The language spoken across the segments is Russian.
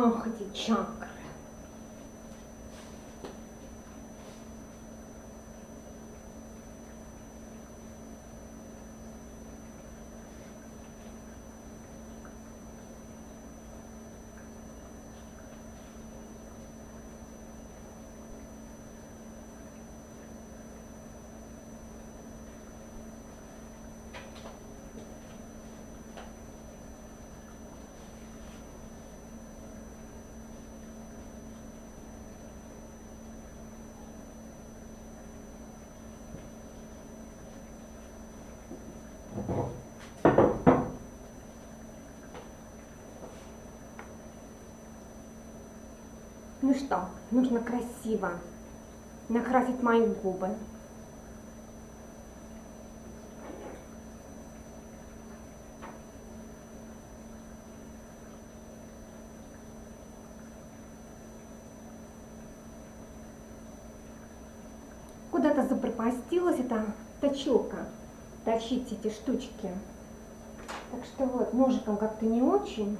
Ах, эти чакры. Ну что, нужно красиво накрасить мои губы. Куда-то запропастилась эта точилка, точить эти штучки. Так что вот, ножиком как-то не очень.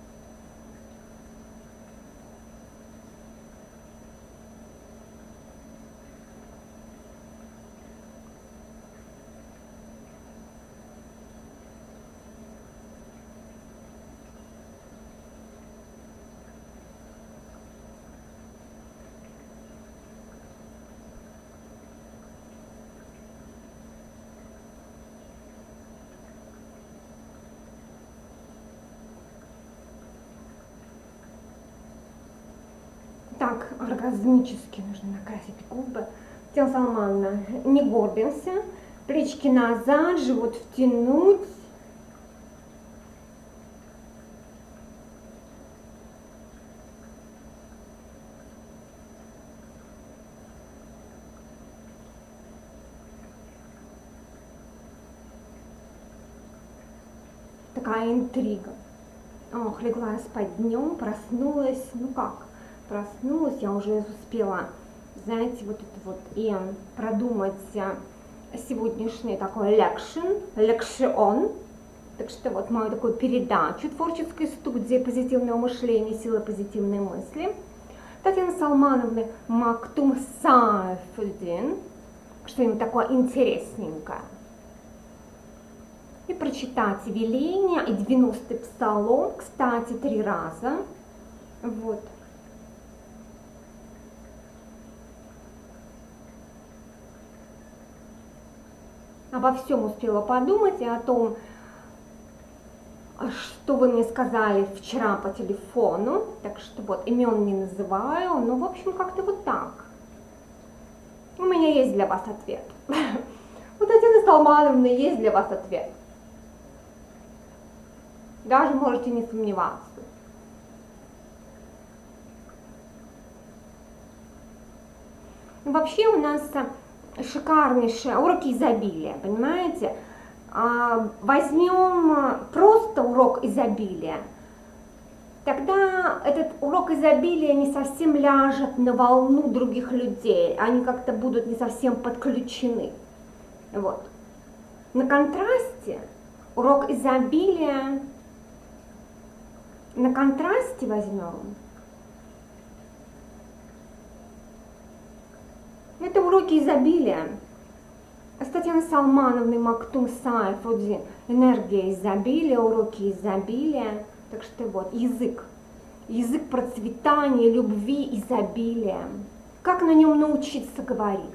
Так, оргазмически нужно накрасить губы. Татьяна Салмановна, не горбимся, плечики назад, живот втянуть. Такая интрига. Ох, легла я спать днем, проснулась, ну как? Проснулась, я уже успела, знаете, вот это вот и продумать сегодняшний такой лекшион. Так что вот мою такую передачу творческой студии «Позитивного мышления. Сила позитивной мысли» Татьяны Салмановны Мактум Сайфудин, что-нибудь такое интересненькое. И прочитать веление и 90-й псалом, кстати, 3 раза. Вот. Обо всем успела подумать и о том, что вы мне сказали вчера по телефону. Так что вот, имен не называю, но в общем как-то вот так. У меня есть для вас ответ. У Татьяны Салмановны есть для вас ответ. Даже можете не сомневаться. Вообще у нас шикарнейшие уроки изобилия, понимаете? Возьмем просто урок изобилия, тогда этот урок изобилия не совсем ляжет на волну других людей, они как-то будут не совсем подключены. Вот. На контрасте урок изобилия, на контрасте возьмем. Это уроки изобилия. С Татьяной Салмановной Мактум Сайфудин. Энергия изобилия, уроки изобилия. Так что вот, язык. Язык процветания, любви, изобилия. Как на нем научиться говорить?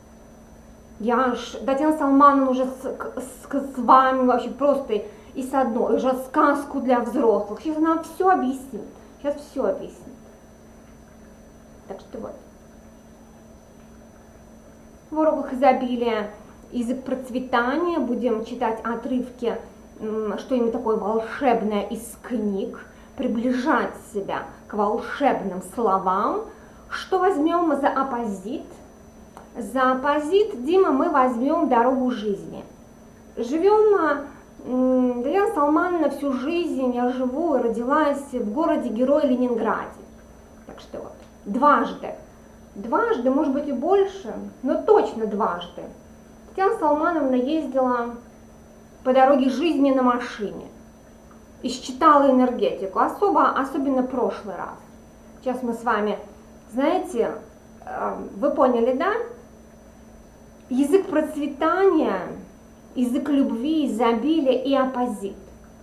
Татьяна Салмановна уже с вами вообще просто и с одной, уже сказку для взрослых. Сейчас она все объяснит. Сейчас все объяснит. Так что вот. В уроках изобилия язык процветания будем читать отрывки, что-нибудь такое волшебное из книг, приближать себя к волшебным словам. Что возьмем за оппозит? За оппозит, Дима, мы возьмем дорогу жизни. Живем, Татьяна Салмановна всю жизнь, я живу и родилась в городе-герое Ленинграде. Так что вот, дважды, может быть и больше, но точно дважды. Татьяна Салмановна ездила по дороге жизни на машине и считала энергетику, особенно прошлый раз. Сейчас мы с вами, знаете, вы поняли, да? Язык процветания, язык любви, изобилия и оппозит.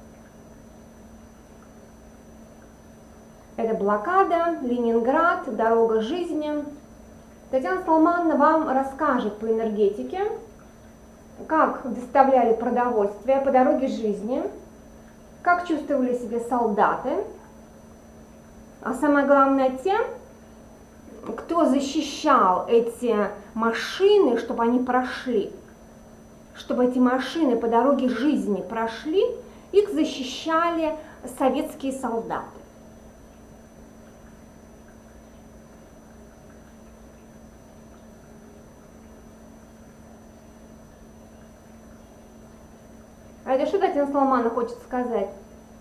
Это блокада, Ленинград, дорога жизни. Татьяна Салмановна вам расскажет по энергетике, как доставляли продовольствие по дороге жизни, как чувствовали себя солдаты, а самое главное тем, кто защищал эти машины, чтобы они прошли, чтобы эти машины по дороге жизни прошли, их защищали советские солдаты. А это что Татьяна Салмановна хочет сказать?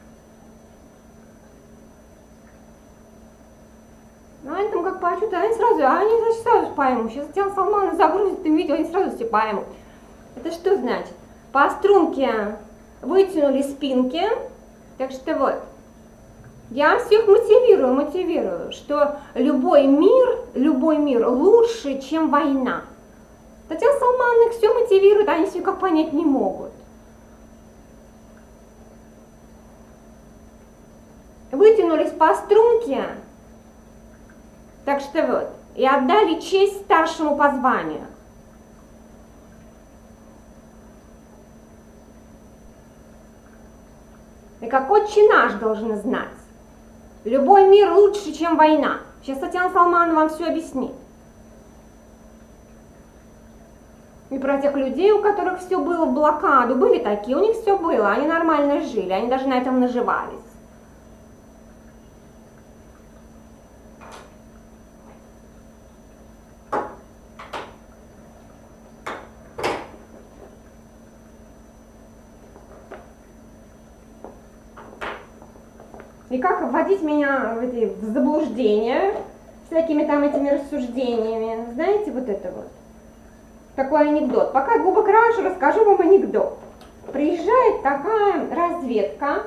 Ну, они там как почувствуют, они сразу поймут. Сейчас Татьяна Салмановна загрузит им видео, они сразу все поймут. Это что значит? По струнке вытянули спинки, так что вот. Я всех мотивирую, что любой мир лучше, чем война. Татьяна Салмановна их все мотивирует, они все как понять не могут. Вытянулись по струнке, так что вот, и отдали честь старшему по званию. И как отче наш должны знать. Любой мир лучше, чем война. Сейчас Татьяна Салмановна вам все объяснит. И про тех людей, у которых все было в блокаду, были такие, у них все было, они нормально жили, они даже на этом наживались. И как вводить меня в заблуждение всякими там этими рассуждениями. Знаете, вот это вот. Такой анекдот. Пока губы крашу, расскажу вам анекдот. Приезжает такая разведка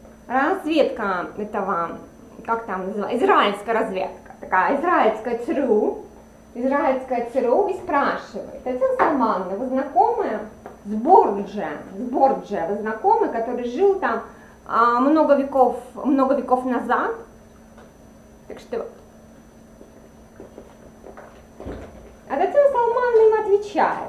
этого, как там называется, израильская разведка, такая израильская ЦРУ, и спрашивает: Татьяна Салмановна, вы знакомы с Борджиа, вы знакомы, который жил там много веков назад? Так что вот. А Татьяна Салмановна им отвечает: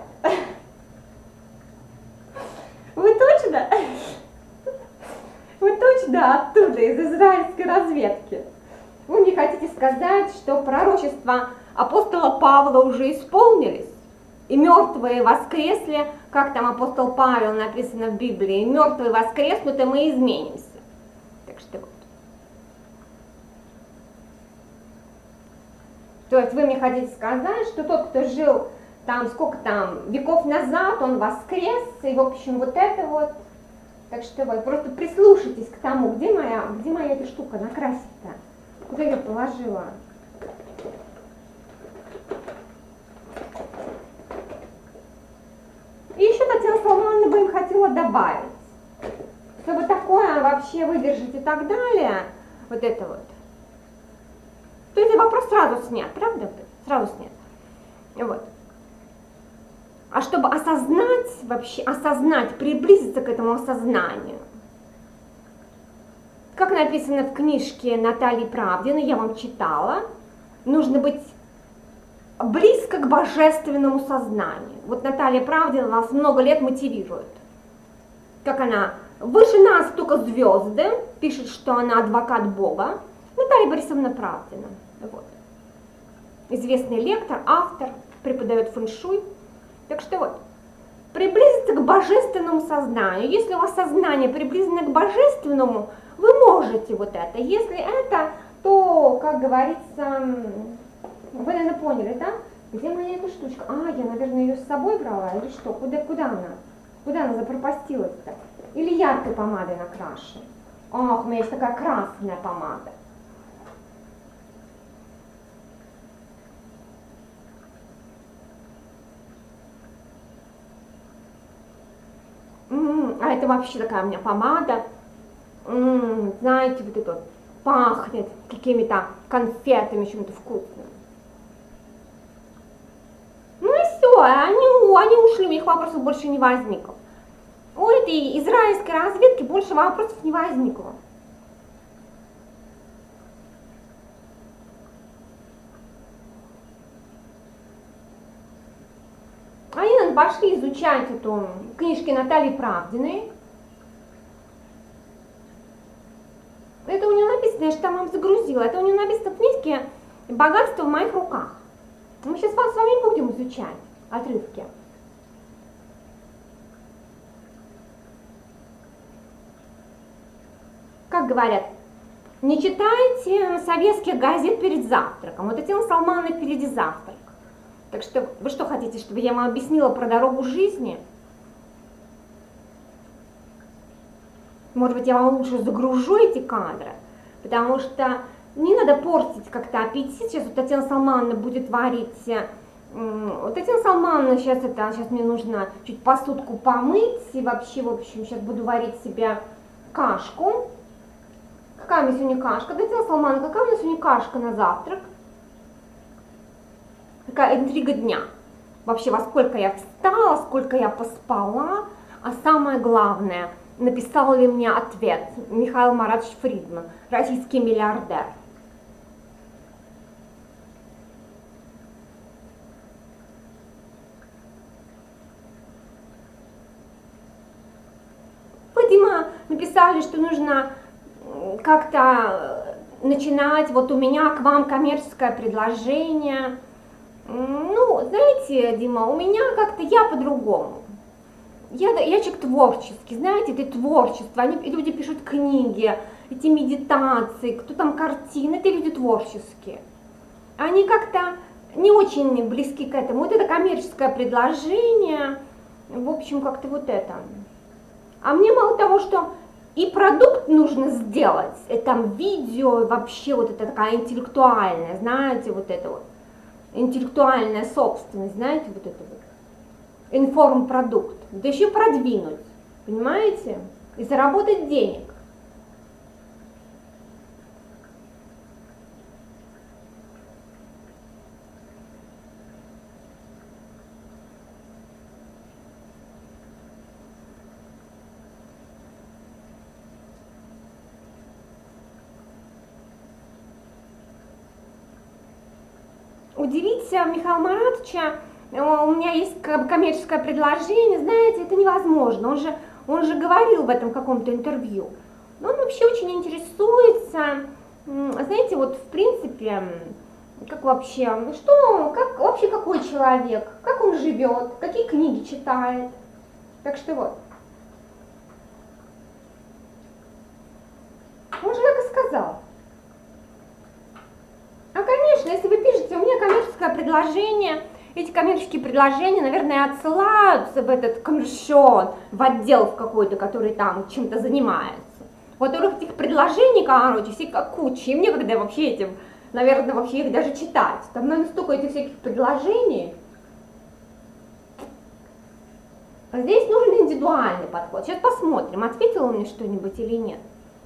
вы точно оттуда, из израильской разведки? Вы мне хотите сказать, что пророчества апостола Павла уже исполнились? И мертвые воскресли, как там апостол Павел написано в Библии, мертвые воскреснут, и мы изменимся. Так что вот. То есть вы мне хотите сказать, что тот, кто жил там, сколько там, веков назад, он воскрес, и в общем вот это вот. Так что вот, просто прислушайтесь к тому, где моя эта штука накрасить-то? Куда я положила? И еще Татьяна Салмановна бы им хотела добавить, чтобы такое вообще выдержать и так далее, вот это вот. То есть вопрос сразу снят, правда? Сразу снят. Вот. А чтобы осознать, приблизиться к этому осознанию, как написано в книжке Натальи Правдиной, я вам читала, нужно быть близко к божественному сознанию. Вот Наталья Правдина нас много лет мотивирует. Как она, выше нас только звезды, пишет, что она адвокат Бога. Наталья Борисовна Правдина. Вот. Известный лектор, автор, преподает фэншуй. Так что вот, приблизиться к божественному сознанию. Если у вас сознание приближено к божественному, вы можете вот это. Если это, то, как говорится, вы, наверное, поняли, да? Где моя эта штучка? Я, наверное, ее с собой брала или что? Куда она? Куда она запропастилась-то? Или яркой помадой накрашу? Ах, у меня есть такая красная помада. А это вообще такая у меня помада. Знаете, вот это вот пахнет какими-то конфетами, чем-то вкусным. Ну и все, они ушли, у них вопросов больше не возникло. У этой израильской разведки больше вопросов не возникло. Они пошли изучать эту книжки Натальи Правдиной. Это у нее написано, я же там вам загрузила, это у нее написано в книжке «Богатство в моих руках». Мы сейчас с вами будем изучать отрывки. Как говорят, не читайте советских газет перед завтраком. Вот Татьяна Салмановна впереди завтрак. Так что вы что хотите, чтобы я вам объяснила про дорогу жизни? Может быть, я вам лучше загружу эти кадры, потому что не надо портить как-то аппетит. Сейчас вот Татьяна Салмановна будет варить. Татьяна Салмановна, сейчас мне нужно чуть посудку помыть. И вообще, в общем, сейчас буду варить себе кашку. Какая у меня сегодня кашка? Татьяна Салмановна, какая у меня сегодня кашка на завтрак? Такая интрига дня. Вообще, во сколько я встала, сколько я поспала, а самое главное, написал ли мне ответ Михаил Маратович Фридман, российский миллиардер. Вы, Дима, написали, что нужно как-то начинать, вот у меня к вам коммерческое предложение. Ну, знаете, Дима, у меня как-то я по-другому. Я человек творческий, знаете, это творчество. Люди пишут книги, эти медитации, кто там картины, это люди творческие. Они как-то не очень близки к этому. Вот это коммерческое предложение, в общем, как-то вот это. А мне мало того, что и продукт нужно сделать, и там видео, и вообще вот это такая интеллектуальная, знаете, вот это вот. Интеллектуальная собственность, знаете, вот это вот, информпродукт, да еще продвинуть, понимаете, и заработать денег. Удивить Михаила Маратовича, у меня есть коммерческое предложение, знаете, это невозможно, он же говорил в этом каком-то интервью. Но он вообще очень интересуется, знаете, вот в принципе, как вообще, как вообще какой человек, как он живет, какие книги читает. Так что вот. Он же так и сказал. А, конечно, если вы пишете, у меня коммерческое предложение, эти коммерческие предложения, наверное, отсылаются в этот коммершон, в отдел в какой-то, который там чем-то занимается. Вот этих предложений, короче, все как куча, и мне когда вообще этим, наверное, вообще их даже читать. Там, наверное, столько этих всяких предложений. А здесь нужен индивидуальный подход. Сейчас посмотрим, ответил он мне что-нибудь или нет.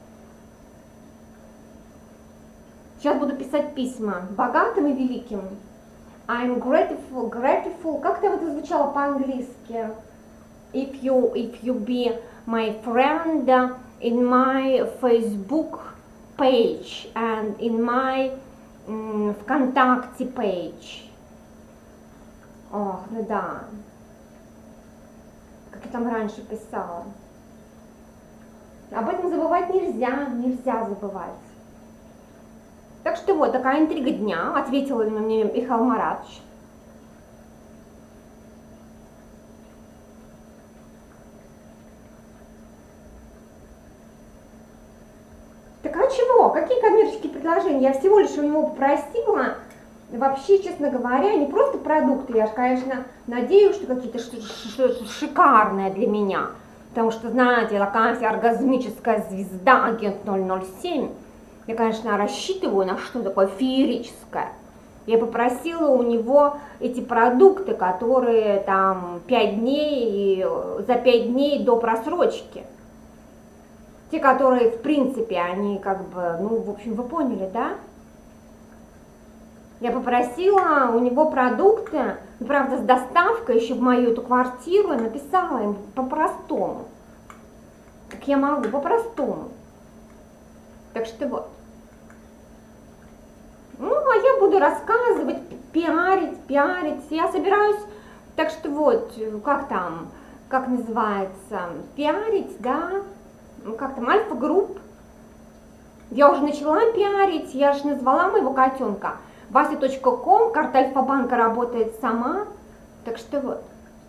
Сейчас буду писать письма богатым и великим. I'm grateful. Как там это звучало по-английски? If you be my friend in my Facebook page and in my ВКонтакте page. Ох, ну да. Как я там раньше писала. Об этом забывать нельзя забывать. Так что вот такая интрига дня, ответил мне Михаил Маратович. Так а чего? Какие коммерческие предложения? Я всего лишь у него попросила, вообще, честно говоря, не просто продукты, я же, конечно, надеюсь, что какие-то что-то шикарное для меня, потому что, знаете, я такая оргазмическая звезда, агент 007. Я, конечно, рассчитываю на что-то такое феерическое. Я попросила у него эти продукты, которые там 5 дней, за 5 дней до просрочки. Те, которые, в принципе, они как бы, ну, в общем, вы поняли, да? Я попросила у него продукты, ну, правда, с доставкой еще в мою эту квартиру, я написала им по-простому. Как я могу, по-простому. Так что вот. Ну, а я буду рассказывать, пиарить. Я собираюсь, так что вот, как там, как называется, пиарить, да, как там, Альфа-групп. Я уже начала пиарить, я же назвала моего котенка. Вася.ком, карта Альфа-банка работает сама, так что вот.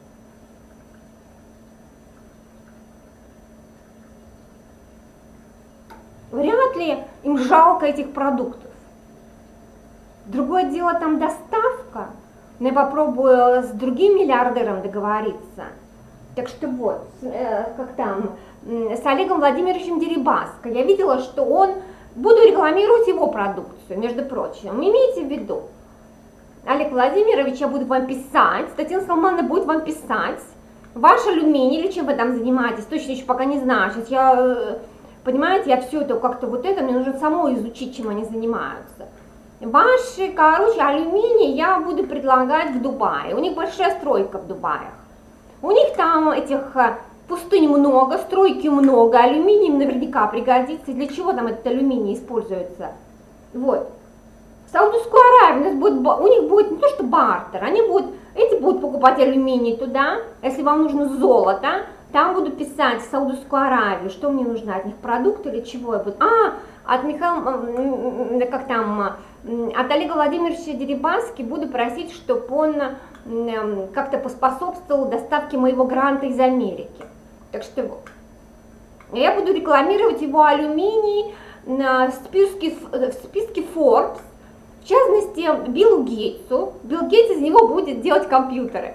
Вряд ли им жалко этих продуктов. Другое дело там доставка, но я попробую с другим миллиардером договориться. Так что вот, как там, с Олегом Владимировичем Дерибаско. Я видела, что он, буду рекламировать его продукцию, между прочим. Имейте в виду, Олег Владимирович, я буду вам писать, Татьяна Салмановна будет вам писать, ваш алюминий, или чем вы там занимаетесь, точно еще пока не знаю. Сейчас я, понимаете, я все это как-то вот это, мне нужно самой изучить, чем они занимаются. Ваши, короче, алюминий я буду предлагать в Дубае. У них большая стройка в Дубаях. У них там этих пустынь много, стройки много, алюминий им наверняка пригодится. Для чего там этот алюминий используется? Вот. В Саудовскую Аравию у них будет не то что бартер, эти будут покупать алюминий туда, если вам нужно золото, там буду писать в Саудовскую Аравию, что мне нужно от них, продукты или чего я буду. От Михаила, как там, от Олега Владимировича Дерибаски буду просить, чтобы он как-то поспособствовал доставке моего гранта из Америки. Так что вот. Я буду рекламировать его алюминий в списке Forbes, в частности, Биллу Гейтсу. Билл Гейтс из него будет делать компьютеры.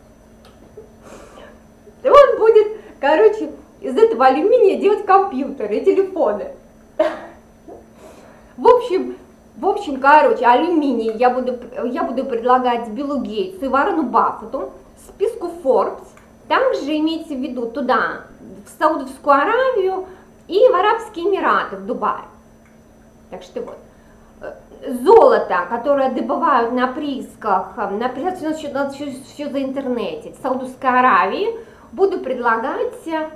Он будет, короче, из этого алюминия делать компьютеры и телефоны. В общем, короче, алюминий я буду предлагать Биллу Гейтсу и Варену Баффету, списку Forbes. Также имейте в виду туда, в Саудовскую Аравию и в Арабские Эмираты, в Дубае. Так что вот. Золото, которое добывают на приисках, все за интернете, в Саудовской Аравии, буду предлагать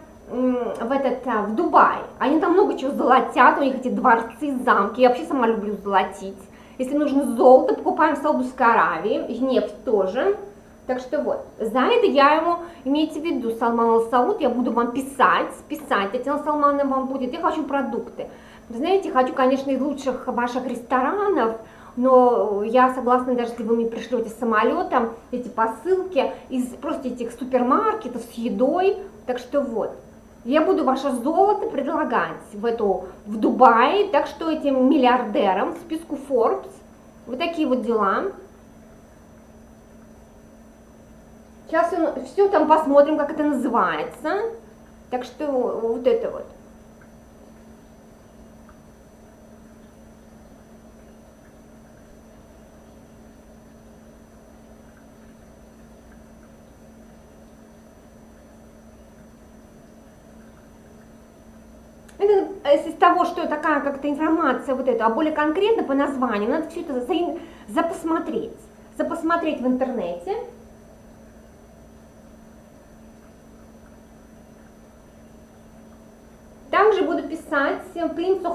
в Дубае. Они там много чего золотят, у них эти дворцы, замки. Я вообще сама люблю золотить. Если нужно золото, покупаем в Саудовской Аравии, и нефть тоже. Так что вот, за это я ему, имейте в виду, Салман Ал-Сауд, я буду вам писать, Татьяна Салмановна вам будет, я хочу продукты. Вы знаете, хочу, конечно, из лучших ваших ресторанов, но я согласна, даже если вы мне пришлете самолетом эти посылки из просто этих супермаркетов с едой. Так что вот, я буду ваше золото предлагать в Дубае, так что этим миллиардерам в списку Forbes, вот такие вот дела. Сейчас все там посмотрим, как это называется. Так что вот это вот. Это из того, что такая как-то информация вот эта, а более конкретно по названию, надо все это запосмотреть в интернете. Также буду писать принцу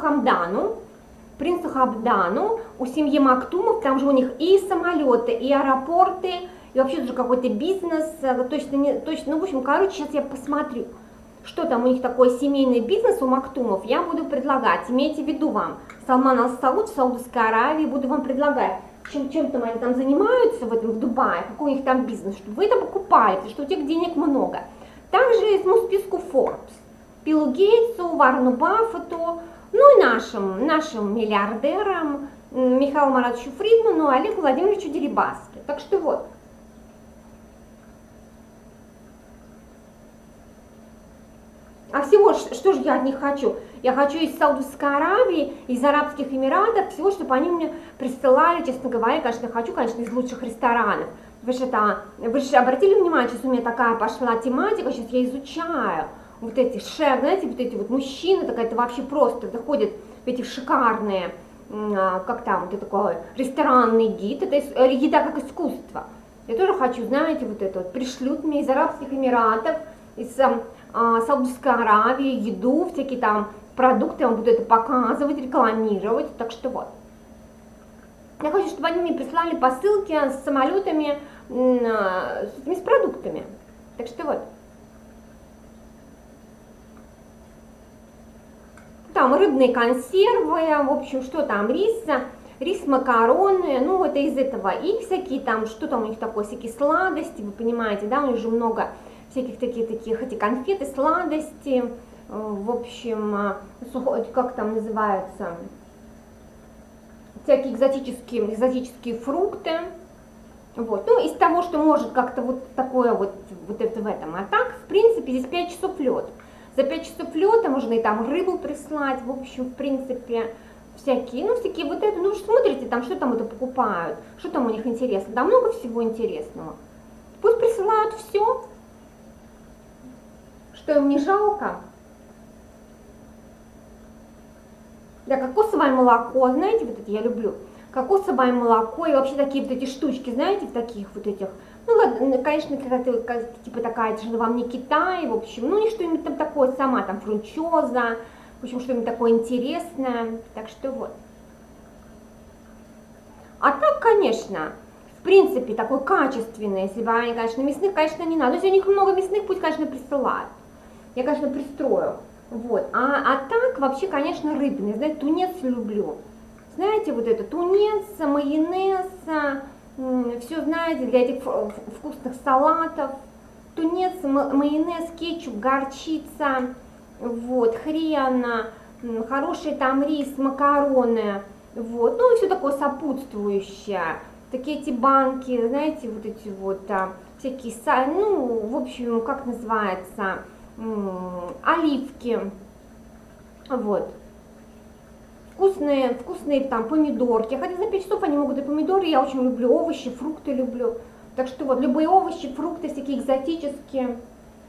Хамдану, у семьи Мактумов, там же у них и самолеты, и аэропорты, и вообще тоже какой-то бизнес, точно, ну, в общем, короче, сейчас я посмотрю, что там у них такой семейный бизнес у Мактумов, я буду предлагать, имейте в виду вам, Салман Ал-Сауд в Саудовской Аравии, буду вам предлагать, чем там они там занимаются в Дубае, какой у них там бизнес, чтобы вы это покупаете, что у тех денег много. Также из списку Forbes. Биллу Гейтсу, Варену Баффету, ну и нашим миллиардерам, Михаилу Маратовичу Фридману, Олегу Владимировичу Дерибаске. Так что вот. А всего, что же я от них хочу? Я хочу из Саудовской Аравии, из Арабских Эмиратов, всего, чтобы они мне присылали, честно говоря, конечно, хочу, конечно, из лучших ресторанов. Вы же обратили внимание, сейчас у меня такая пошла тематика, сейчас я изучаю. Вот эти знаете, вот эти вот мужчины, так это вообще просто заходят в эти шикарные как там, это такой ресторанный гид, это еда как искусство. Я тоже хочу, знаете, вот это вот, пришлют мне из Арабских Эмиратов, из Саудовской Аравии еду, всякие там продукты, я вам буду это показывать, рекламировать, так что вот. Я хочу, чтобы они мне прислали посылки с самолетами, с продуктами, так что вот. Там рыбные консервы, в общем, что там, рис, макароны, ну это из этого, и всякие там, что там у них такое, всякие сладости, вы понимаете, да, у них же много всяких таких, эти конфеты, сладости, в общем, как там называется, всякие экзотические фрукты, вот, ну из того, что может как-то вот такое вот это в этом, а так, в принципе, здесь 5 часов лет. За 5 часов лета можно и там рыбу прислать, в общем, в принципе, всякие вот это, ну, смотрите, там, что там это покупают, что там у них интересно, там много всего интересного. Пусть присылают все, что им не жалко. Да, кокосовое молоко, знаете, вот это я люблю, кокосовое молоко и вообще такие вот эти штучки, знаете, в таких вот этих. Ну ладно, конечно, какая-то типа такая, это же вам не Китай, в общем, ну и что-нибудь там такое сама, там фрунчоза, в общем, что-нибудь такое интересное, так что вот. А так, конечно, в принципе, такой качественный, если бы они, конечно, мясных, конечно, не надо, но если у них много мясных, пусть, конечно, присылают, я, конечно, пристрою, вот, а так, вообще, конечно, рыбный, знаете, тунец люблю, знаете, вот это, тунец, майонез, все, знаете, для этих вкусных салатов, тунец, майонез, кетчуп, горчица, вот, хрен, хороший там рис, макароны, вот, ну и все такое сопутствующее, такие эти банки, знаете, вот эти вот всякие, ну, в общем, как называется, оливки, вот. Вкусные там помидорки, хотя за 5 часов они могут и помидоры, я очень люблю овощи, фрукты люблю, так что вот любые овощи, фрукты, всякие экзотические,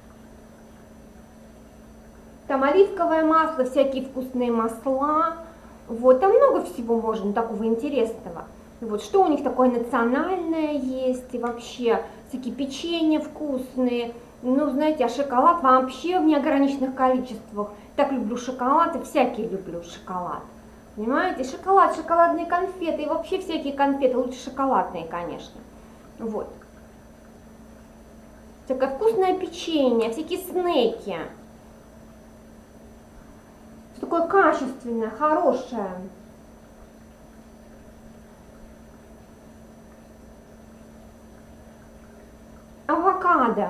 там оливковое масло, всякие вкусные масла, вот, там много всего можно такого интересного, вот, что у них такое национальное есть, и вообще всякие печенья вкусные, ну, знаете, а шоколад вообще в неограниченных количествах, так люблю шоколад, и всякие люблю шоколад. Понимаете, шоколад, шоколадные конфеты и вообще всякие конфеты, лучше шоколадные, конечно. Вот. Всякое вкусное печенье, всякие снеки. Все такое качественное, хорошее. Авокадо.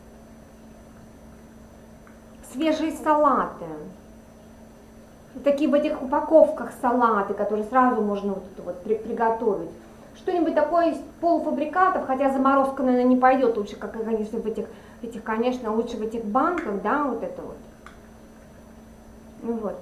Свежие салаты. Такие в этих упаковках салаты, которые сразу можно вот это вот приготовить. Что-нибудь такое из полуфабрикатов, хотя заморозка, наверное, не пойдет, лучше, как, конечно, в этих, конечно, лучше в этих банках, да, вот это вот. Ну вот.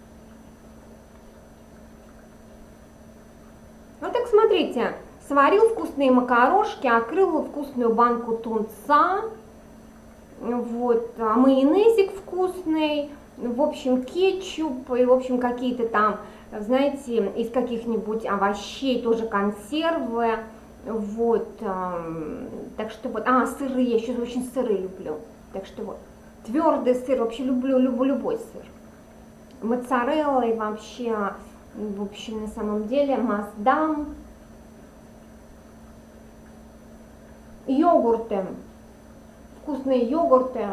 Вот так смотрите, сварил вкусные макарошки, открыл вкусную банку тунца, вот, майонезик вкусный, в общем, кетчуп и, в общем, какие-то там, знаете, из каких-нибудь овощей тоже консервы, вот, так что вот, сыры, я еще очень сыры люблю, так что вот, твердый сыр, вообще люблю любой сыр, моцарелла и вообще, в общем, на самом деле, маасдам, йогурты, вкусные йогурты.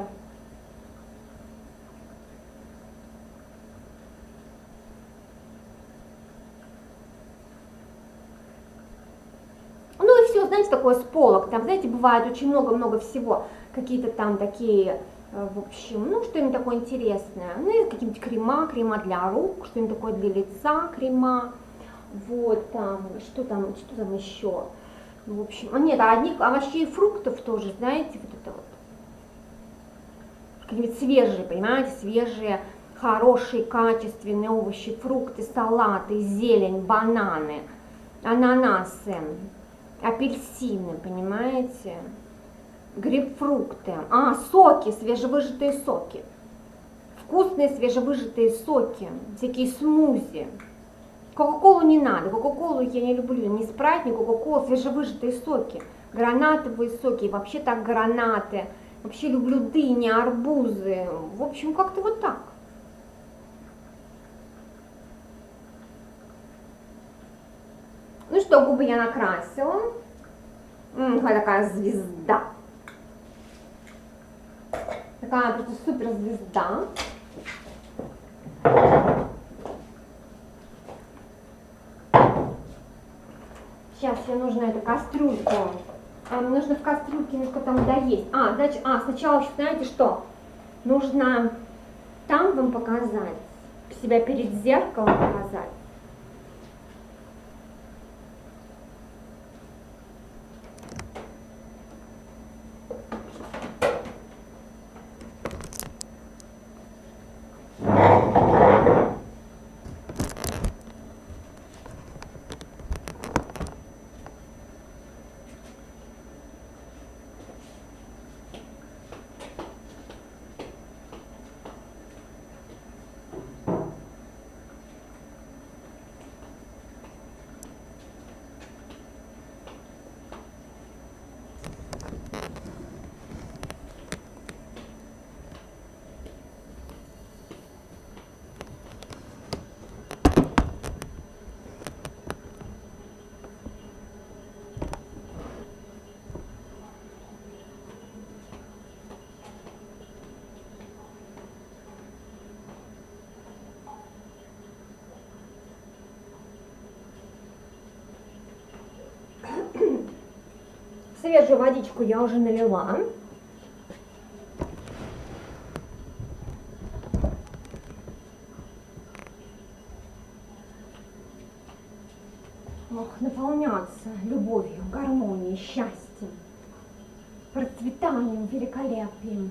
Ну и все, знаете, такое с полок, там, знаете, бывает очень много-много всего, какие-то там такие, в общем, ну, что-нибудь такое интересное, ну, и какие-нибудь крема для рук, что-нибудь такое для лица, крема, вот, там, что там еще, в общем, нет, одних овощей и фруктов тоже, знаете, вот это вот, какие-нибудь свежие, понимаете, свежие, хорошие, качественные овощи, фрукты, салаты, зелень, бананы, ананасы, апельсины, понимаете, грейпфрукты, соки, свежевыжатые соки, вкусные свежевыжатые соки, всякие смузи, Кока-колу не надо, кока-колу я не люблю, ни спрайт, ни кока-кола, свежевыжатые соки, гранатовые соки, и вообще так гранаты, вообще люблю дыни, арбузы, в общем, как-то вот так. Ну что, губы я накрасила, какая такая звезда, такая просто супер звезда. Сейчас мне нужно эту кастрюльку. Мне нужно в кастрюльке немножко там доесть. Сначала еще знаете что? Нужно там вам показать, себя перед зеркалом показать. Свежую водичку я уже налила. Наполняться любовью, гармонией, счастьем, процветанием, великолепием.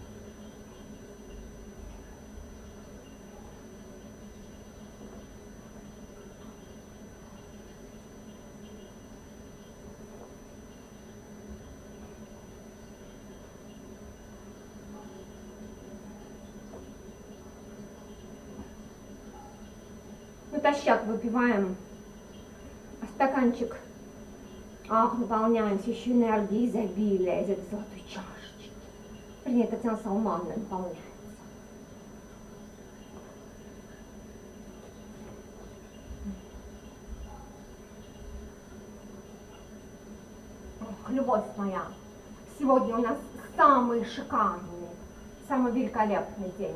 Натощак выпиваем стаканчик, наполняемся еще энергией изобилия из этой золотой чашечки. Вернее, Татьяна Салмановна наполняется. Любовь моя, сегодня у нас самый шикарный, самый великолепный день.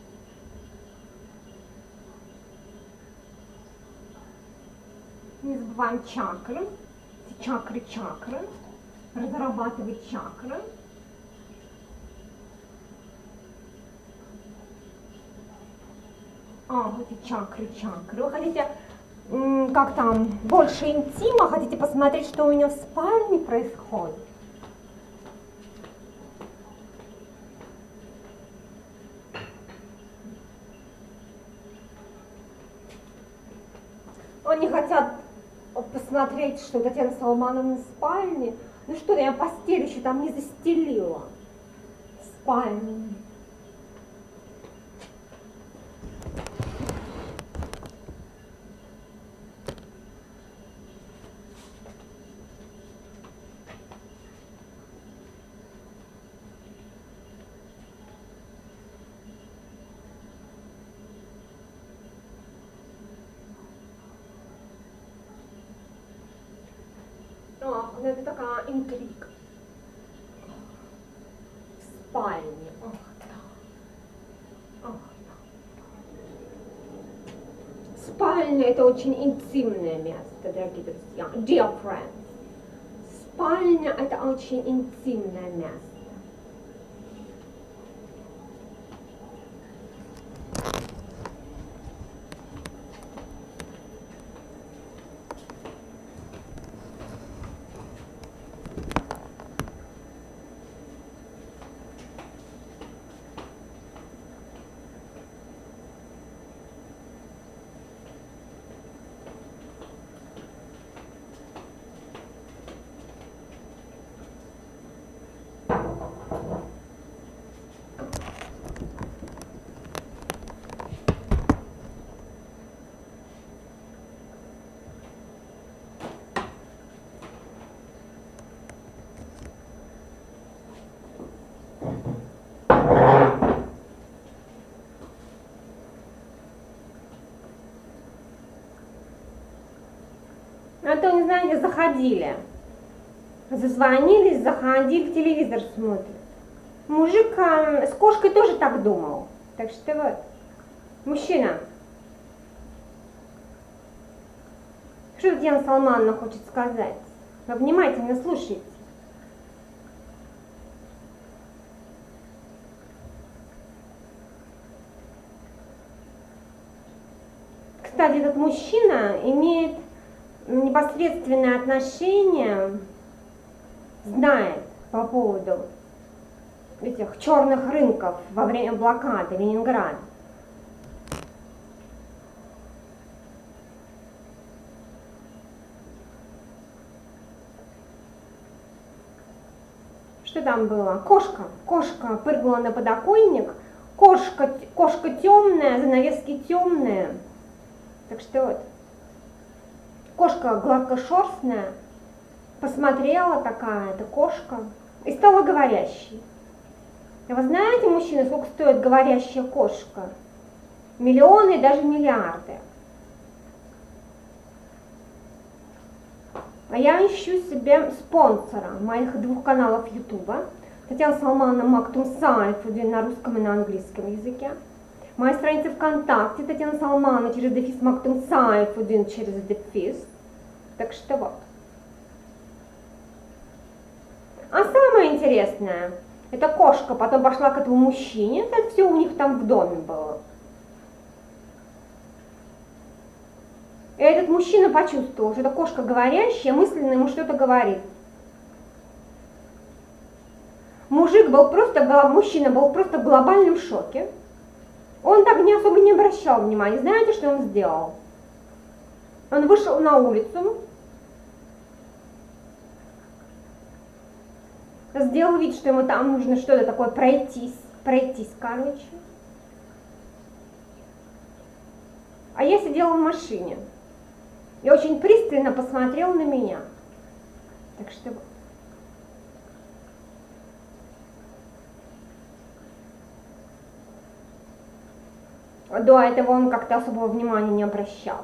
Не забываем чакры, чакры, разрабатывать чакры. Вот эти чакры. Вы хотите, как там, больше интима? Хотите посмотреть, что у меня в спальне происходит? Они хотят посмотреть, что Татьяна Салмановна в спальне. Ну что, я постель еще там не застелила. В спальне. Это такая интрига. В спальне. Да. Спальня — это очень интимное место, дорогие друзья. Dear friends. Спальня — это очень интимное место. А то, не знаете, заходили. Зазвонились, заходили, телевизор смотрят. Мужик с кошкой тоже так думал. Так что вот, мужчина. Что Татьяна Салмановна хочет сказать? Вы внимательно слушайте. Кстати, этот мужчина имеет непосредственное отношение, знает по поводу этих черных рынков во время блокады Ленинграда. Что там было? Кошка прыгала на подоконник, кошка темная, занавески темные. Так что вот, кошка гладкошерстная, посмотрела такая, эта кошка, и стала говорящей. А вы знаете, мужчины, сколько стоит говорящая кошка? Миллионы, даже миллиарды. А я ищу себе спонсора моих 2 каналов Ютуба. Татьяна Салмановна Мактум Сайфудин на русском и на английском языке. Моя страница ВКонтакте Татьяна Салмановна через дефис Мактум Сайфудин через дефис. Так что вот. А самое интересное, эта кошка потом пошла к этому мужчине, это все у них там в доме было. И этот мужчина почувствовал, что эта кошка говорящая, мысленно ему что-то говорит. Мужчина был просто в глобальном шоке. Он так особо не обращал внимания. Знаете, что он сделал? Он вышел на улицу, сделал вид, что ему там нужно что-то такое пройтись, короче. А я сидела в машине и очень пристально посмотрел на меня. Так что до этого он как-то особого внимания не обращал.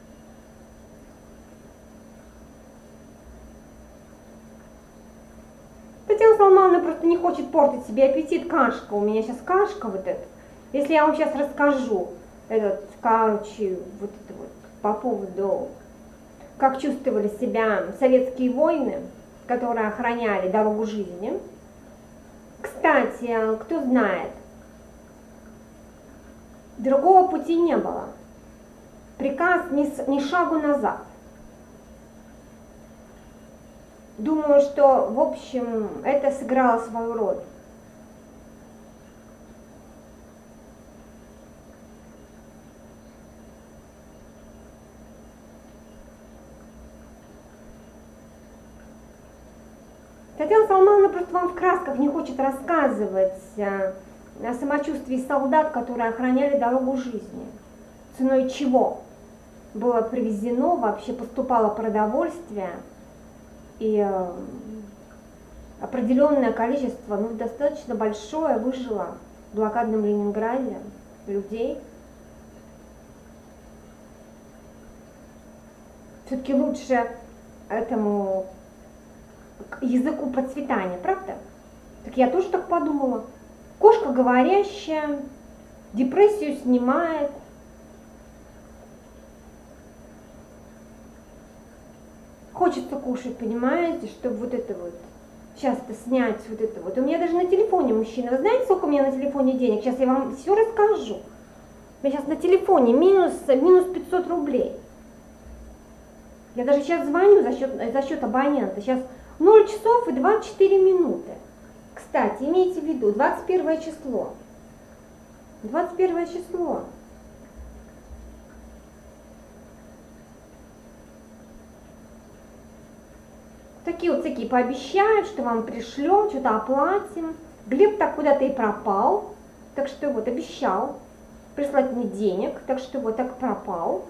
Татьяна Салмановна просто не хочет портить себе аппетит. Кашка, у меня сейчас кашка вот эта. Если я вам сейчас расскажу, короче, вот это вот, по поводу, как чувствовали себя советские воины, которые охраняли дорогу жизни. Кстати, кто знает, другого пути не было. Приказ ни шагу назад. Думаю, что, в общем, это сыграло свою роль. Татьяна Салмановна просто вам в красках не хочет рассказывать о самочувствии солдат, которые охраняли дорогу жизни, ценой чего было привезено, вообще поступало продовольствие, и определенное количество, достаточно большое, выжило в блокадном Ленинграде людей. Все-таки лучше этому языку процветания, правда? Так я тоже так подумала. Кошка говорящая, депрессию снимает. Хочется кушать, понимаете, чтобы вот это вот, сейчас-то снять вот это вот. У меня даже на телефоне мужчина, вы знаете, сколько у меня на телефоне денег? Сейчас я вам все расскажу. У меня сейчас на телефоне минус 500 рублей. Я даже сейчас звоню за счет абонента. Сейчас 0 часов и 24 минуты. Кстати, имейте в виду, 21 число. 21 число. Такие вот всякие пообещают, что вам пришлем, что-то оплатим. Глеб так куда-то и пропал. Так что вот обещал прислать мне денег. Так что вот так пропал.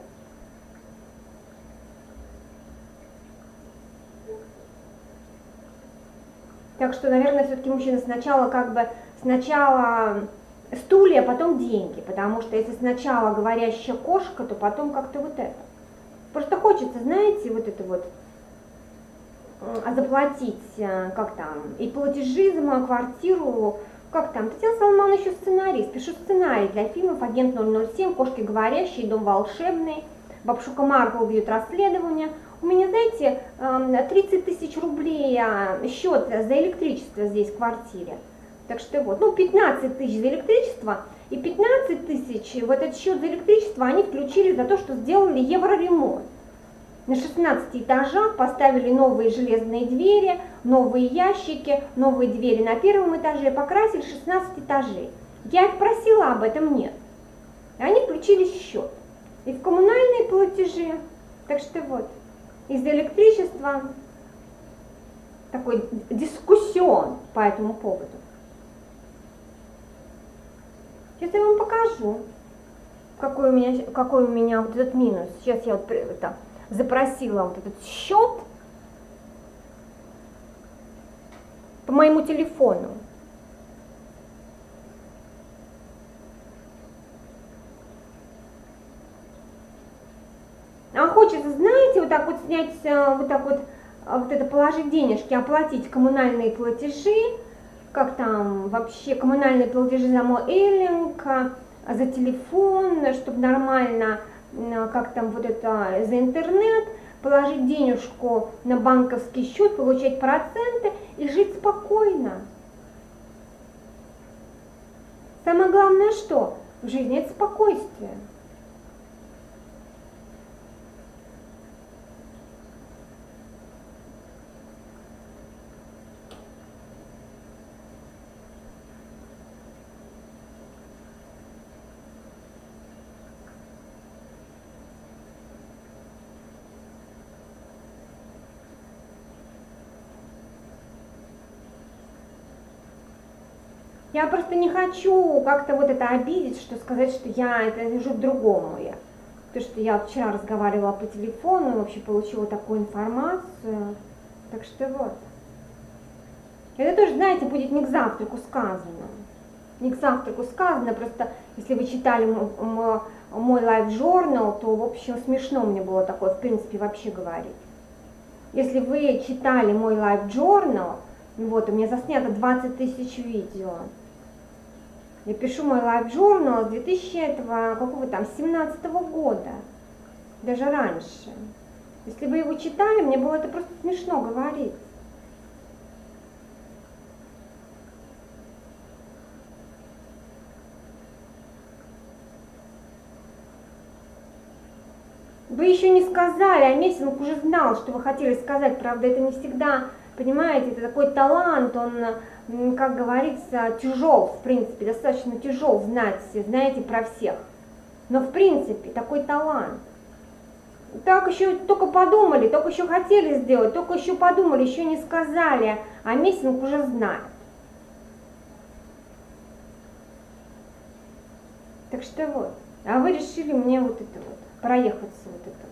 Так что, наверное, все-таки мужчина сначала сначала стулья, потом деньги, потому что если сначала говорящая кошка, то потом как-то вот это. Просто хочется, знаете, вот это вот заплатить, как там, и платежи за мою квартиру, как там, Татьяна Соломон еще сценарист, пишу сценарий для фильмов «Агент 007», «Кошки говорящие», «Дом волшебный», «Бабушка Марпл ведет расследование». У меня, знаете, 30 тысяч рублей счет за электричество здесь в квартире. Так что вот, ну 15 тысяч за электричество и 15 тысяч в этот счет за электричество они включили за то, что сделали евроремонт. На 16 этажах поставили новые железные двери, новые ящики, новые двери на первом этаже, покрасили 16 этажей. Я их просила об этом, нет. Они включили счет. И в коммунальные платежи. Так что вот, из-за электричества такой дискуссион по этому поводу. Сейчас я вам покажу, какой у меня вот этот минус. Сейчас я вот это запросила вот этот счет по моему телефону. А хочется, знаете, вот так вот снять, вот так вот это положить денежки, оплатить коммунальные платежи, как там вообще коммунальные платежи за мой эйлинг, за телефон, чтобы нормально, как там вот это, за интернет, положить денежку на банковский счет, получать проценты и жить спокойно. Самое главное что? В жизни это спокойствие. Я просто не хочу как-то вот это обидеть, что сказать, что я это вижу другому я. Потому что я вчера разговаривала по телефону и вообще получила такую информацию. Так что вот. Это тоже, знаете, будет не к завтраку сказано. Не к завтраку сказано, просто если вы читали мой лайв-журнал, то, в общем, смешно мне было такое, в принципе, вообще говорить. Если вы читали мой лайв-журнал, вот, у меня заснято 20 тысяч видео. Я пишу мой лайв-журнал с 2017 года, даже раньше. Если вы его читали, мне было это просто смешно говорить. Вы еще не сказали, а Мессинг уже знал, что вы хотели сказать. Правда, это не всегда, понимаете, это такой талант, он, как говорится, тяжел, в принципе, достаточно тяжел знать, знаете, про всех. Но, в принципе, такой талант. Так еще только подумали, только еще хотели сделать, только еще подумали, еще не сказали, а Мессинг уже знает. Так что вот, а вы решили мне вот это вот, проехаться вот это вот.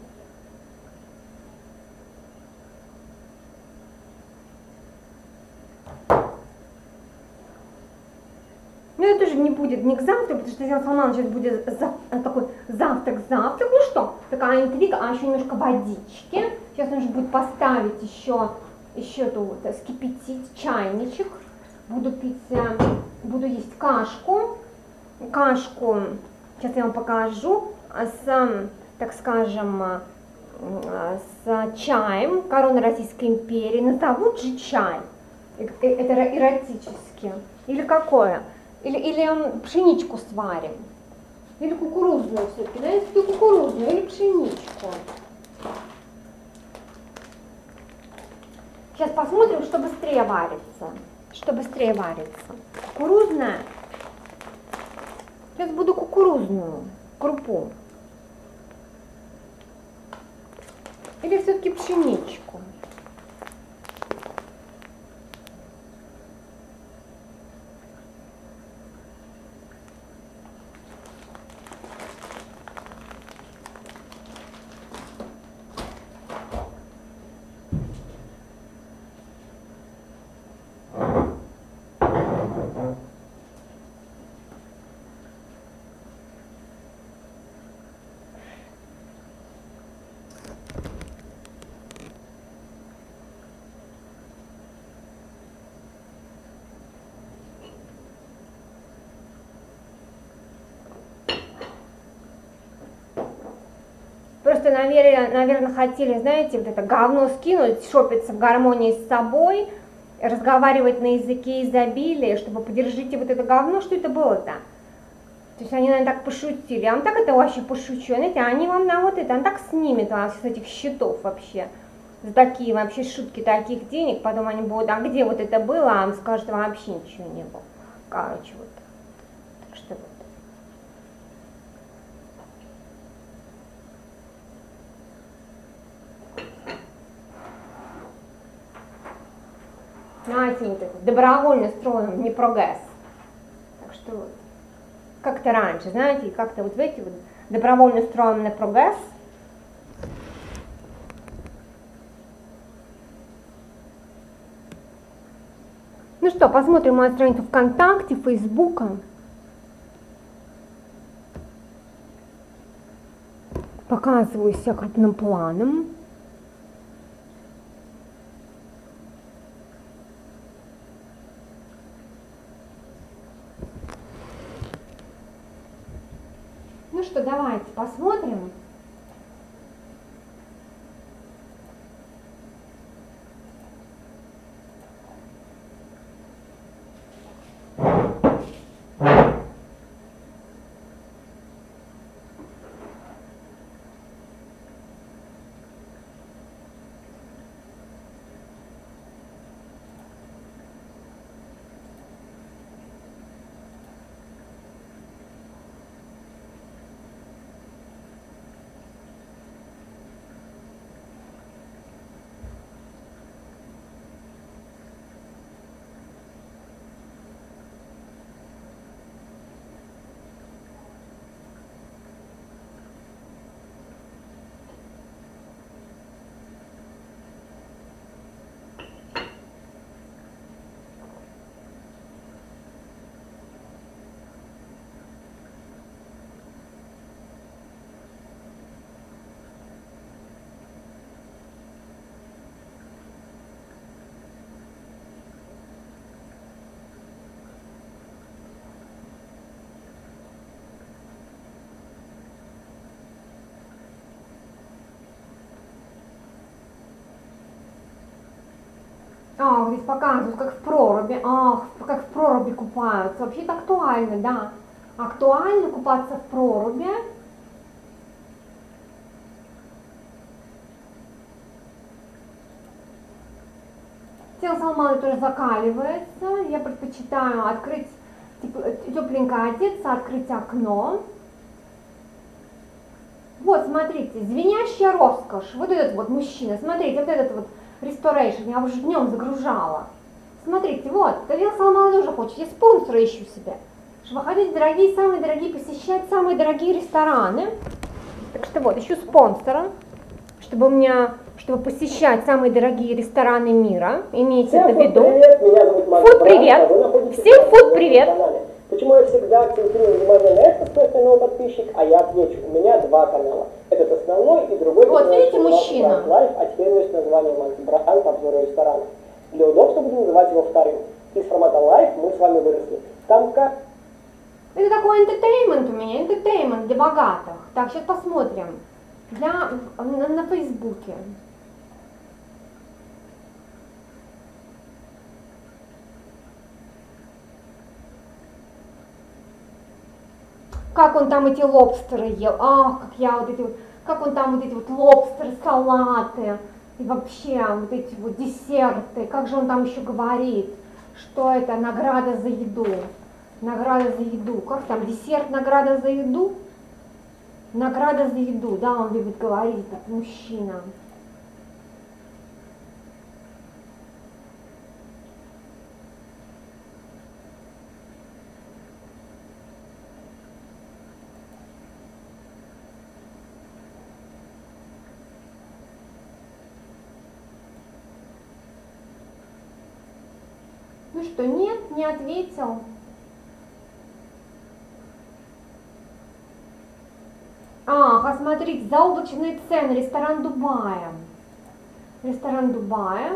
Ну это тоже не будет не к завтраку, потому что Татьяна Соломон сейчас будет такой завтрак. Ну что, такая интрига, а еще немножко водички. Сейчас нужно будет поставить еще тут вскипятить чайничек. Буду есть кашку. Сейчас я вам покажу, так скажем, с чаем Короны Российской империи. Назовут же чай. Это эротически. Или какое? Или пшеничку сварим. Или кукурузную все-таки. Да, если кукурузную, или пшеничку. Сейчас посмотрим, что быстрее варится. Кукурузная. Сейчас буду кукурузную крупу. Или все-таки пшеничку. просто, наверное, хотели, знаете, вот это говно скинуть, шопиться в гармонии с собой, разговаривать на языке изобилия, чтобы подержите вот это говно, что это было-то? То есть они, наверное, так пошутили. А вам так это вообще пошучу, знаете, они вам на вот это, он так снимет вас с этих счетов вообще. За такие вообще шутки, таких денег, потом они будут, а где вот это было, а вам скажут, вообще ничего не было. Короче, вот. Так что вот. Знаете, не так, добровольно строим, не прогресс. Так что вот. Как-то раньше, знаете, как-то вот видите, вот, добровольно строим на прогресс. Ну что, посмотрим мою страницу ВКонтакте, Фейсбука. Показываю себя крупным планом. Ну что, давайте посмотрим. Здесь показывают, как в проруби. Как в проруби купаются. Вообще-то актуально, да. Актуально купаться в проруби. Тело салмана тоже закаливается. Я предпочитаю открыть, тепленько одеться, открыть окно. Вот, смотрите, звенящая роскошь. Вот этот вот мужчина, смотрите, вот этот вот restoration, я уже днем загружала. Смотрите, вот, Тело салмана тоже хочет, я спонсора ищу себе. Чтобы ходить дорогие, самые дорогие, посещать самые дорогие рестораны. Так что вот, ищу спонсора, чтобы посещать самые дорогие рестораны мира. Имейте это в виду. Привет, меня зовут Макс Фуд привет. Всем фуд привет. Почему я всегда акцентирую внимание на это, что это новый подписчик, а я отвечу. У меня два канала. Этот основной и другой. Вот видите, мужчина. Лайф, а теперь есть название Макс Бранд, обзоры ресторана. Для удобства будем называть его вторым. Из формата Лайф мы с вами выросли. Там как? Это такой entertainment у меня, entertainment для богатых. Так, сейчас посмотрим. На Фейсбуке. Как он там эти лобстеры ел, как он там вот эти вот лобстеры, салаты, и вообще вот эти вот десерты, как же он там еще говорит, что это награда за еду, как там, десерт, награда за еду, да, он любит говорить, этот мужчина. Ну что, нет, не ответил. Посмотрите, заоблачные цены, ресторан Дубая. Ресторан Дубая.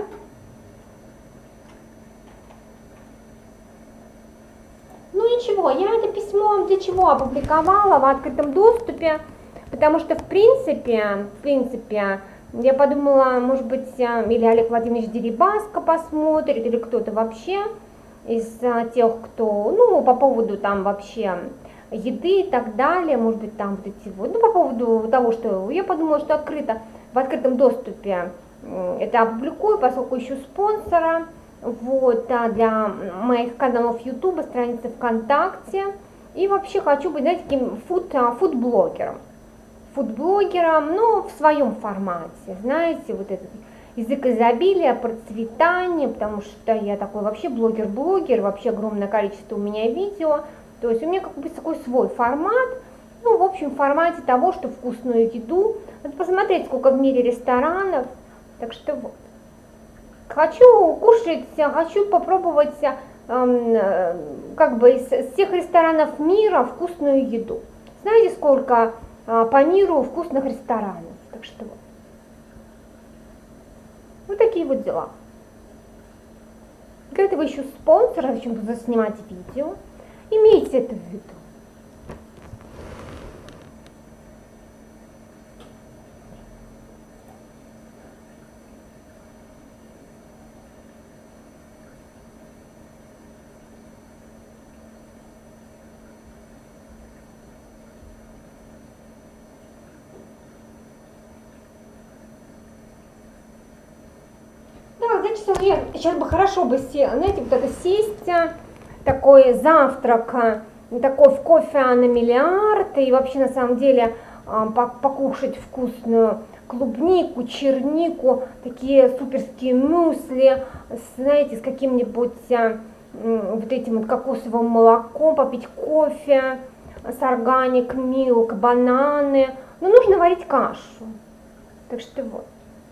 Ну ничего, я это письмо для чего опубликовала в открытом доступе, Потому что, в принципе, я подумала, может быть, или Олег Владимирович Дерибаско посмотрит, или кто-то вообще из тех, кто, ну, по поводу там вообще еды и так далее, может быть, там вот эти вот, ну, по поводу того, что я подумала, что открыто, в открытом доступе это опубликую, поскольку ищу спонсора, вот, для моих каналов YouTube, страницы ВКонтакте, и вообще хочу быть, знаете, таким фуд-блогером, но в своем формате, знаете, вот этот язык изобилия, процветания, потому что я такой вообще блогер, вообще огромное количество у меня видео, то есть у меня как бы такой свой формат, ну, в общем, в формате того, что вкусную еду, надо посмотреть, сколько в мире ресторанов, так что вот. Хочу кушать, хочу попробовать как бы из всех ресторанов мира вкусную еду. Знаете, сколько по миру вкусных ресторанов, так что вот. Вот такие вот дела. Для этого ищу спонсора, зачем буду снимать видео. Имейте это в виду. Знаете, сейчас бы хорошо бы знаете, вот это сесть, такой завтрак, такой в кофе на миллиард, и вообще на самом деле покушать вкусную клубнику, чернику, такие суперские мюсли, знаете, с каким-нибудь вот этим вот кокосовым молоком, попить кофе с органик милк, бананы, но нужно варить кашу, так что вот.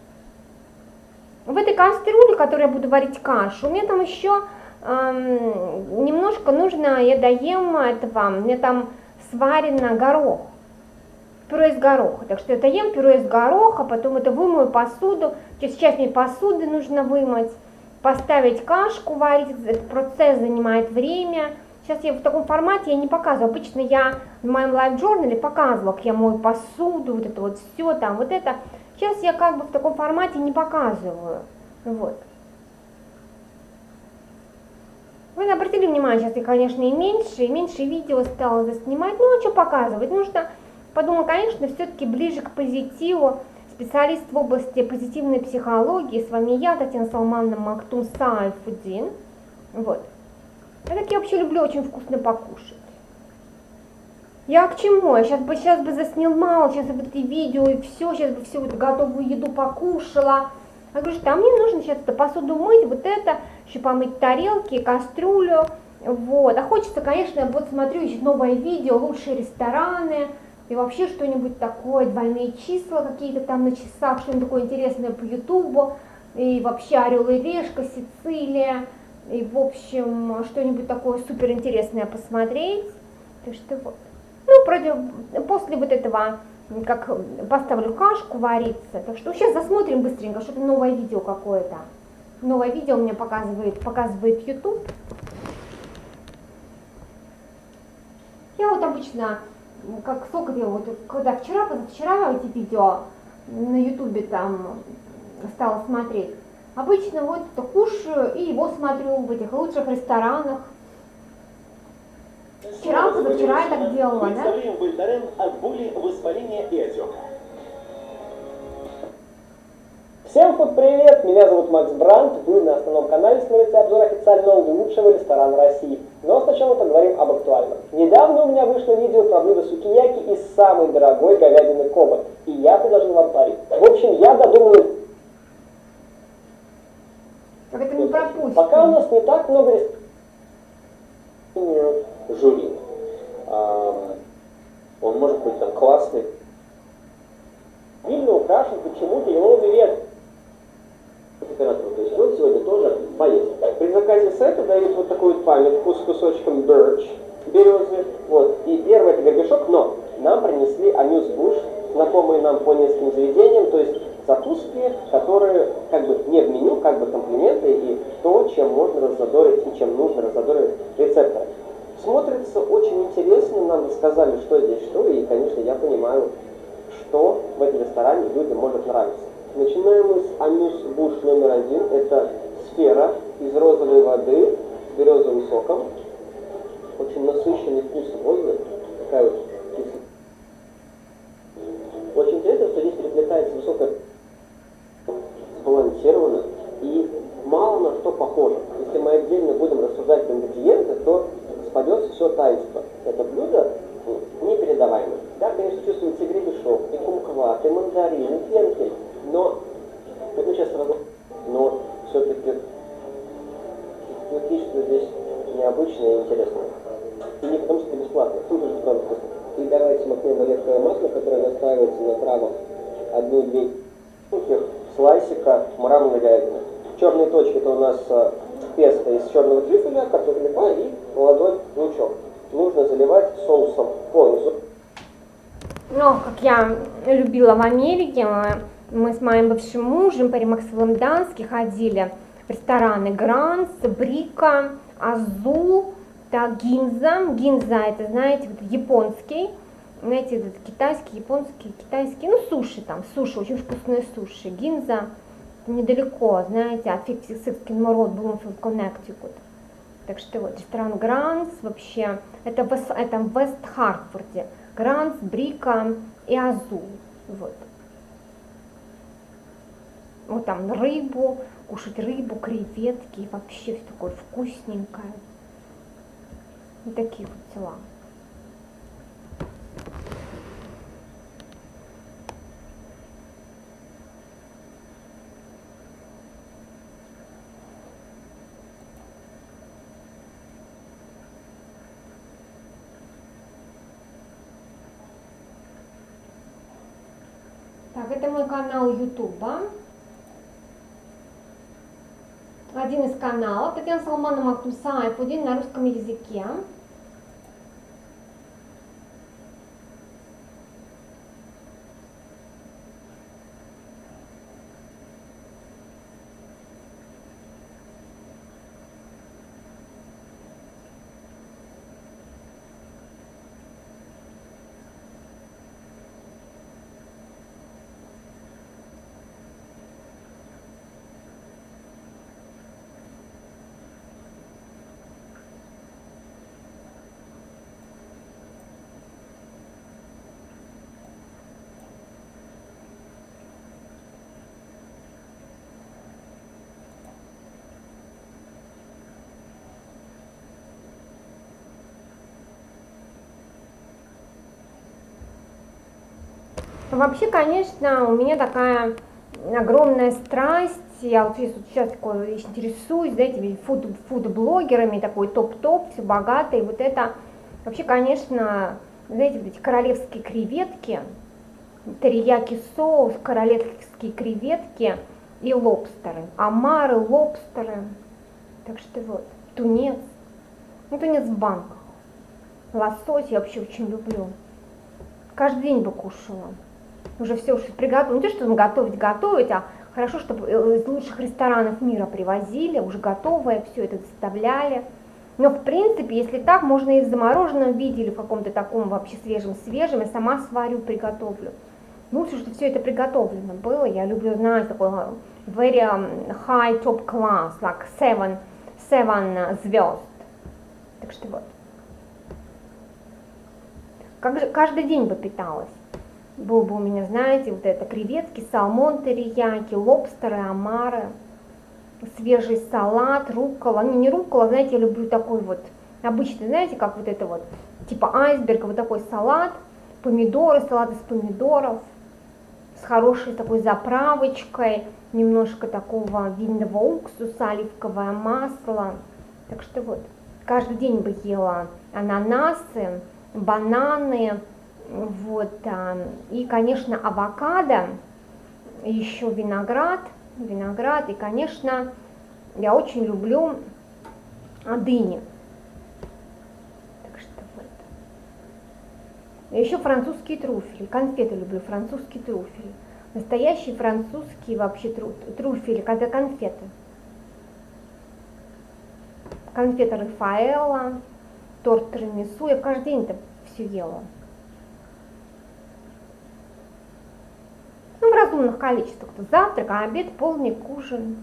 В этой кастрюле, в которой я буду варить кашу, у меня там еще немножко нужно, я доем этого, у меня там сварено горох, пюре из гороха, так что я доем пюре из гороха, потом это вымою посуду, через часть мне посуды нужно вымыть, поставить кашку варить, этот процесс занимает время. Сейчас я в таком формате я не показываю, обычно я в моем лайв-журнале показывала, как я мою посуду, вот это вот все там, вот это. Сейчас я как бы в таком формате не показываю, вот. Вы обратили внимание, сейчас я, конечно, и меньше видео стала заснимать, ну а что показывать, нужно, подумала, конечно, все-таки ближе к позитиву, специалист в области позитивной психологии, с вами я, Татьяна Салмановна Мактум Сайфудин, вот. А так я вообще люблю очень вкусно покушать. Я к чему? Я сейчас бы заснимала, сейчас бы эти видео и все, сейчас бы всю эту готовую еду покушала. Я говорю, что мне нужно сейчас эту посуду мыть, вот это, еще помыть тарелки, кастрюлю, вот. А хочется, конечно, вот смотрю еще новое видео, лучшие рестораны, и вообще что-нибудь такое, двойные числа какие-то там на часах, что-нибудь такое интересное по ютубу, и вообще Орел и Решка, Сицилия, и в общем, что-нибудь такое суперинтересное посмотреть, так что вот. Ну, после вот этого, как поставлю кашку вариться, так что сейчас засмотрим быстренько, что-то новое видео какое-то. Новое видео у меня показывает YouTube. Я вот обычно, как сколько я вот, когда позавчера эти видео на YouTube там стала смотреть, обычно вот кушаю и его смотрю в этих лучших ресторанах. Позавчера я так делала, да? От боли, воспаления и отека. Всем привет! Меня зовут Макс Брандт. Вы на основном канале смотрите обзор официального лучшего ресторана России. Но сначала поговорим об актуальном. Недавно у меня вышло видео про блюдо сукияки из самой дорогой говядины Kobe. И я предложил вам парень. В общем, я додумал... Как это не пропустим? Пока у нас не так много ресторанов. Жюри. Он может быть там классный. Видно украшен почему-то его вет. То есть он сегодня тоже поест. При заказе сета дают вот такую вот памятку с кусочком birch, березы. Вот. И первый это горбешок, но нам принесли амюс-буш, знакомые нам по нескольким заведениям, то есть закуски, которые как бы не в меню, как бы комплименты и то, чем можно раззадорить и чем нужно раззадорить рецепторы. Смотрится очень интересно, нам сказали, что здесь что, и, конечно, я понимаю, что в этом ресторане людям может нравиться. Начинаем мы с амюс-буш номер 1. Это сфера из розовой воды с березовым соком. Очень насыщенный вкус розы. Такая вот кислая. Очень интересно, что здесь переплетается высокая, сбалансировано и мало на что похоже. Если мы отдельно будем рассуждать про ингредиенты, то спадется все таинство. Это блюдо непередаваемое. Да, конечно, чувствуется и гребешок, и кумкват, и мандарин, и фенхель, но вот мы сейчас но все-таки технически здесь необычное и интересное. И не потому, что это бесплатно, тут уже правда вкусно. И давайте макнем оливковое масло, которое настаивается на травах 1-2 слайсика мраморной говядины. Черные точки это у нас песто из черного трюфеля, картофельный пай и молодой лучок. Нужно заливать соусом понзу. Ну, как я любила в Америке, мы с моим бывшим мужем по Ремаксовым Дамске ходили в рестораны Гранс, Брика, Азул, Гинза. Гинза это, знаете, вот японский, знаете, этот китайский, японский, китайский, ну суши там, суши, очень вкусные суши. Гинза недалеко, знаете, от 56 Кинмор Роуд, Блумфилд, Коннектикут. Так что вот ресторан Гранс вообще, это в Вест-Хартфорде. Гранс, Брика и Азул. Вот. Вот там рыбу, кушать рыбу, креветки, вообще все такое вкусненькое. Вот такие вот дела. Так, это мой канал Ютуба. Один из каналов. Татьяна Салманова Мактумсаев, один на русском языке. Вообще, конечно, у меня такая огромная страсть. Я вот сейчас такой интересуюсь, да, этими фуд-блогерами, такой топ-топ, все богато. И вот это, вообще, конечно, знаете, вот эти королевские креветки, терияки соус, королевские креветки и лобстеры. Омары, лобстеры. Так что вот, тунец. Ну, тунец в банках. Лосось я вообще очень люблю. Каждый день бы кушала. Уже все уж приготовили. Не то, что готовить, а хорошо, чтобы из лучших ресторанов мира привозили, уже готовое, все это доставляли. Но в принципе, если так, можно и в замороженном виде или в каком-то таком вообще свежем, я сама сварю, приготовлю. Лучше, чтобы все это приготовлено было. Я люблю, знаете, такой very high top class, like 7 звезд. Так что вот. Каждый день бы питалась. Был бы у меня, знаете, вот это креветки, салмон терияки, лобстеры, омары, свежий салат, руккола. Не руккола, знаете, я люблю такой вот обычный, знаете, как вот это вот, типа айсберга, вот такой салат, помидоры, салат из помидоров, с хорошей такой заправочкой, немножко такого винного уксуса, оливковое масло. Так что вот, каждый день бы ела ананасы, бананы, вот, и, конечно, авокадо, еще виноград, и, конечно, я очень люблю дыни. Так что вот. Еще французские трюфели, конфеты люблю, французские трюфели. Настоящие французские вообще трюфели, когда конфеты. Конфеты Рафаэлло, торт тирамису, я каждый день это все ела. разумных количествах. Завтрак, обед, полдник, ужин.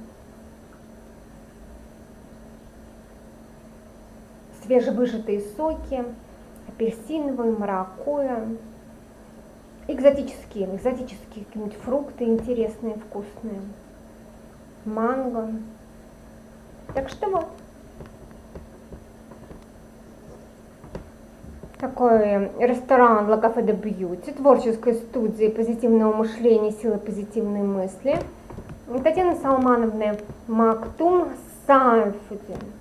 Свежевыжатые соки, апельсиновые, маракуйя. Экзотические какие-нибудь фрукты интересные, вкусные. Манго. Так что вот. Такой ресторан La Cafe de Beauty, творческой студии позитивного мышления, силы позитивной мысли. Татьяны Салмановны Мактум Сайфудин.